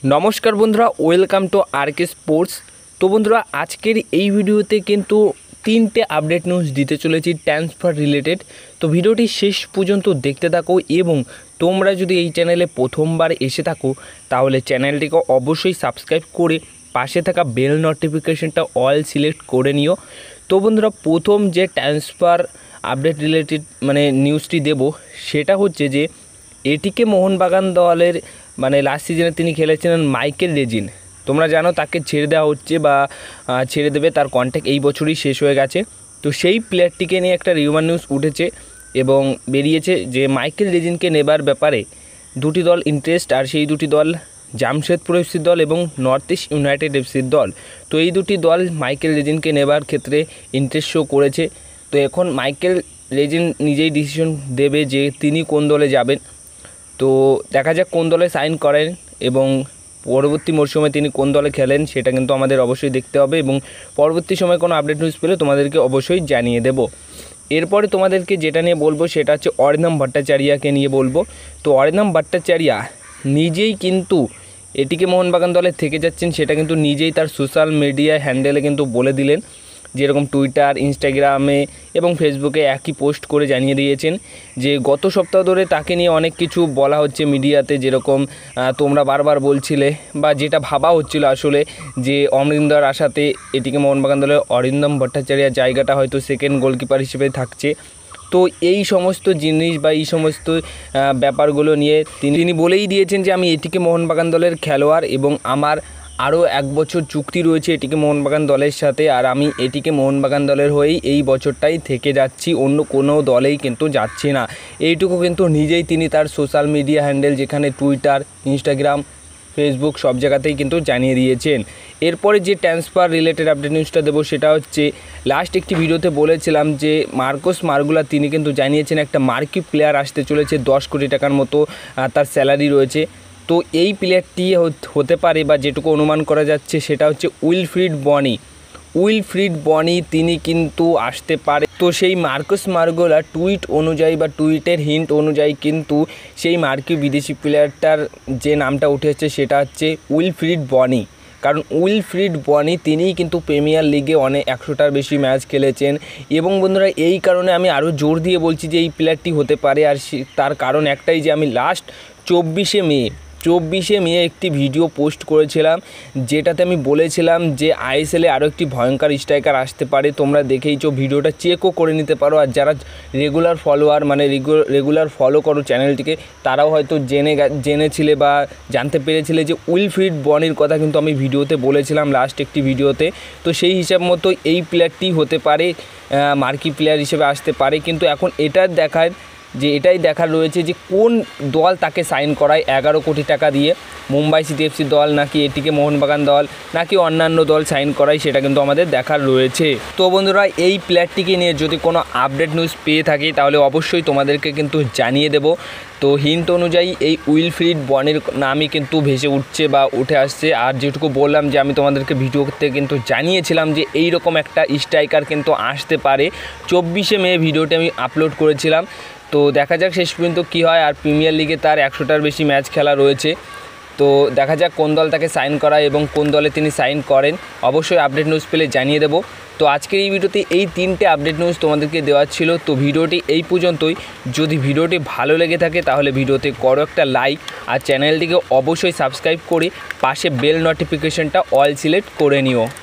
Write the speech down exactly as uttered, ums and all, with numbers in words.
नमस्कार बंधुरा welcome to R K sports. तो बंधुरा आजकेर এই ভিডিওতে কিন্তু তিনটে আপডেট নিউজ দিতে চলেছি ট্রান্সফার রিলেটেড। তো ভিডিওটি শেষ পর্যন্ত দেখতে থাকো এবং তোমরা যদি এই চ্যানেলে প্রথমবার এসে থাকো তাহলে চ্যানেলটিকে অবশ্যই সাবস্ক্রাইব করে পাশে থাকা বেল নোটিফিকেশনটা অল সিলেক্ট করে নিও। তো বন্ধুরা প্রথম যে ট্রান্সফার আপডেট রিলেটেড মানে নিউজটি দেব সেটা হচ্ছে যে এটিকে মোহনবাগান দলের মানে লাস্ট সিজনে তিনি খেলেছিলেন মাইকেল রেজিন। তোমরা জানো তাকে ছেড়ে দেওয়া হচ্ছে বা ছেড়ে দেবে, তার কন্ট্রাক্ট এই বছরই শেষ হয়ে গেছে। তো সেই প্লেয়ারটিকে নিয়ে একটা রিউমার নিউজ উঠেছে এবং বেরিয়েছে যে মাইকেল রেজিনকে নেবার ব্যাপারে দুটি দল ইন্টারেস্ট, আর সেই দুটি দল জামশেদপুর এফসির দল এবং নর্থ ইস্ট ইউনাইটেড এফসির দল। তো এই দুটি দল মাইকেল রেজিনকে নেবার ক্ষেত্রে ইন্টারেস্ট শো করেছে। তো এখন মাইকেল রেজিন নিজেই ডিসিশন দেবে যে তিনি কোন দলে যাবেন। তো দেখা যাক কোন দলে সাইন করেন এবং পরবর্তী মরশুমে তিনি কোন দলে খেলেন সেটা কিন্তু আমাদের অবশ্যই দেখতে হবে এবং পরবর্তী সময় কোনো আপডেট নিউজ পেলে তোমাদেরকে অবশ্যই জানিয়ে দেব। এরপরে তোমাদেরকে যেটা নিয়ে বলবো সেটা হচ্ছে অরিন্দম ভট্টাচার্যকে নিয়ে বলবো। তো অরিন্দম ভট্টাচার্য নিজেই কিন্তু এটিকে মোহনবাগান দলে থেকে যাচ্ছেন, সেটা কিন্তু নিজেই তার সোশ্যাল মিডিয়া হ্যান্ডেলে কিন্তু বলে দিলেন, যেরকম টুইটার, ইনস্টাগ্রামে এবং ফেসবুকে একই পোস্ট করে জানিয়ে দিয়েছেন যে গত সপ্তাহ ধরে তাকে নিয়ে অনেক কিছু বলা হচ্ছে মিডিয়াতে, যেরকম তোমরা বারবার বলছিলে বা যেটা ভাবা হচ্ছিল আসলে যে অমরিন্দর আশাতে এটিকে মোহনবাগান দলে অরিন্দম ভট্টাচার্যের জায়গাটা হয়তো সেকেন্ড গোলকিপার হিসেবে থাকছে। তো এই সমস্ত জিনিস বা এই সমস্ত ব্যাপারগুলো নিয়ে তিনি তিনি বলেই দিয়েছেন যে আমি এটিকে মোহনবাগান দলের খেলোয়াড় এবং আমার আরও এক বছর চুক্তি রয়েছে এটিকে মোহনবাগান দলের সাথে, আর আমি এটিকে মোহনবাগান দলের হয়েই এই বছরটাই থেকে যাচ্ছি, অন্য কোনো দলেই কিন্তু যাচ্ছি না। এইটুকু কিন্তু নিজেই তিনি তার সোশ্যাল মিডিয়া হ্যান্ডেল যেখানে টুইটার, ইনস্টাগ্রাম, ফেসবুক সব জায়গাতেই কিন্তু জানিয়ে দিয়েছেন। এরপরে যে ট্রান্সফার রিলেটেড আপডেট নিউজটা দেবো সেটা হচ্ছে লাস্ট একটি ভিডিওতে বলেছিলাম যে মার্কোস মার্গুলা তিনি কিন্তু জানিয়েছেন একটা মার্কি প্লেয়ার আসতে চলেছে, দশ কোটি টাকার মতো তার স্যালারি রয়েছে। তো এই প্লেয়ারটি হতে পারে বা যেটুকু অনুমান করা যাচ্ছে সেটা হচ্ছে উইলফ্রিড বনি। উইলফ্রিড বনি তিনি কিন্তু আসতে পারে। তো সেই মার্কোস মার্গুলা টুইট অনুযায়ী বা টুইটের হিন্ট অনুযায়ী কিন্তু সেই মার্কি বিদেশি প্লেয়ারটার যে নামটা উঠে আসছে সেটা হচ্ছে উইলফ্রিড বনি। কারণ উইলফ্রিড বনি তিনিই কিন্তু প্রিমিয়ার লিগে অনেক একশোটার বেশি ম্যাচ খেলেছেন এবং বন্ধুরা এই কারণে আমি আরও জোর দিয়ে বলছি যে এই প্লেয়ারটি হতে পারে। আর তার কারণ একটাই যে আমি লাস্ট চব্বিশে মে চব্বিশে মে একটি ভিডিও পোস্ট করেছিলাম যেটাতে আমি বলেছিলাম যে আইএসএলে আরও একটি ভয়ঙ্কর স্ট্রাইকার আসতে পারে। তোমরা দেখেইছো, ভিডিওটা চেকও করে নিতে পারো, আর যারা রেগুলার ফলোয়ার মানে রেগুলার ফলো করো চ্যানেলটিকে তারাও হয়তো জেনে জেনেছিলে বা জানতে পেরেছিলে যে উইলফ্রিড বনির কথা কিন্তু আমি ভিডিওতে বলেছিলাম লাস্ট একটি ভিডিওতে। তো সেই হিসাব মতো এই প্লেয়ারটি হতে পারে, মার্কি প্লেয়ার হিসেবে আসতে পারে। কিন্তু এখন এটা দেখায় যে এটাই দেখার রয়েছে যে কোন দল তাকে সাইন করায় এগারো কোটি টাকা দিয়ে, মুম্বাই সিটি এফসি দল নাকি এটিকে মোহনবাগান দল নাকি অন্যান্য দল সাইন করায় সেটা কিন্তু আমাদের দেখার রয়েছে। তো বন্ধুরা এই প্লেয়ারটিকে নিয়ে যদি কোনো আপডেট নিউজ পেয়ে থাকি তাহলে অবশ্যই তোমাদেরকে কিন্তু জানিয়ে দেব। তো হিন্ট অনুযায়ী এই উইলফ্রিড বনির নামই কিন্তু ভেসে উঠছে বা উঠে আসছে। আর যেটুকু বললাম যে আমি তোমাদেরকে ভিডিওতে কিন্তু জানিয়েছিলাম যে এই রকম একটা স্ট্রাইকার কিন্তু আসতে পারে, চব্বিশে মে ভিডিওটি আমি আপলোড করেছিলাম। তো দেখা যাক শেষ পর্যন্ত কী হয়। আর প্রিমিয়ার লিগে তার একশোটার বেশি ম্যাচ খেলা রয়েছে। তো দেখা যাক কোন দল তাকে সাইন করায় এবং কোন দলে তিনি সাইন করেন, অবশ্যই আপডেট নিউজ পেলে জানিয়ে দেবো। তো আজকের এই ভিডিওতে এই তিনটে আপডেট নিউজ তোমাদেরকে দেওয়া ছিল। তো ভিডিওটি এই পর্যন্তই। যদি ভিডিওটি ভালো লেগে থাকে তাহলে ভিডিওতে করো একটা লাইক, আর চ্যানেলটিকে অবশ্যই সাবস্ক্রাইব করে পাশে বেল নোটিফিকেশনটা অল সিলেক্ট করে নিও।